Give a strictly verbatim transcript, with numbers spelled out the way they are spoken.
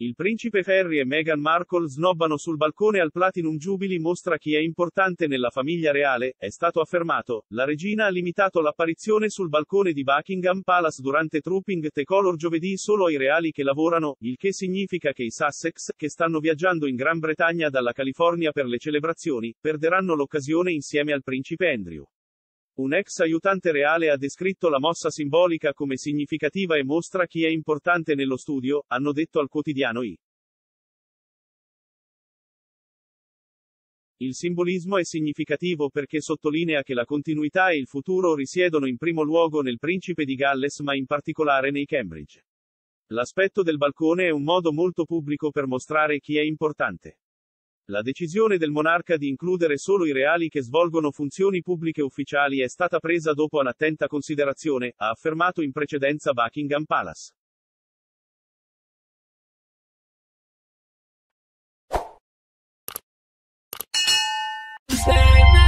Il principe Harry e Meghan Markle snobbano sul balcone al Platinum Jubilee mostra chi è importante nella famiglia reale, è stato affermato. La regina ha limitato l'apparizione sul balcone di Buckingham Palace durante Trooping the Colour giovedì solo ai reali che lavorano, il che significa che i Sussex, che stanno viaggiando in Gran Bretagna dalla California per le celebrazioni, perderanno l'occasione insieme al principe Andrew. Un ex aiutante reale ha descritto la mossa simbolica come significativa e mostra chi è importante nello studio, hanno detto al quotidiano I. Il simbolismo è significativo perché sottolinea che la continuità e il futuro risiedono in primo luogo nel principe di Galles ma in particolare nei Cambridge. L'aspetto del balcone è un modo molto pubblico per mostrare chi è importante. La decisione del monarca di includere solo i reali che svolgono funzioni pubbliche ufficiali è stata presa dopo un'attenta considerazione, ha affermato in precedenza Buckingham Palace. Stand